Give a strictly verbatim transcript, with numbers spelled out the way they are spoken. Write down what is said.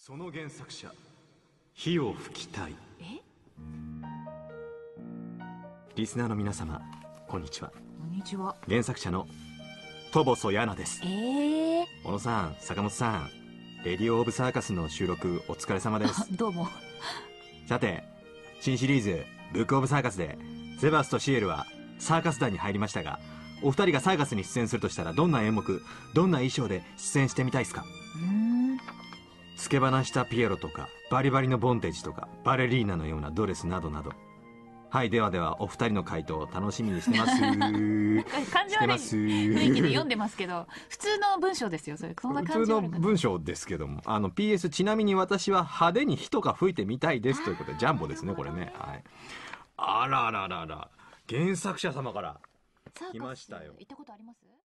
その原作者、火を吹きたい。 え？ リスナーの皆様、こんにちは。 こんにちは。 原作者の戸細やなです。 えー、 小野さん、坂本さん、レディオオブサーカスの収録お疲れ様です。 どうも。 さて、新シリーズブックオブサーカスでゼバスとシエルはサーカス団に入りましたが、お二人がサーカスに出演するとしたらどんな演目、どんな衣装で出演してみたいですか？ うーん。 つけばしたピエロとかバリバリのボンテージとかバレリーナのようなドレスなどなど。はい、ではではお二人の回答を楽しみにしてます。 なんか感情悪います雰囲気で読んでますけど、普通の文章ですよ、それ。そんな普通の感じ悪いかな。 文章ですけども、あの ピーエス ちなみに私は派手に火とか吹いてみたいですということで、ジャンボですねこれね。はい。あらららら、原作者様からサーカス来ましたよ。 行ったことあります？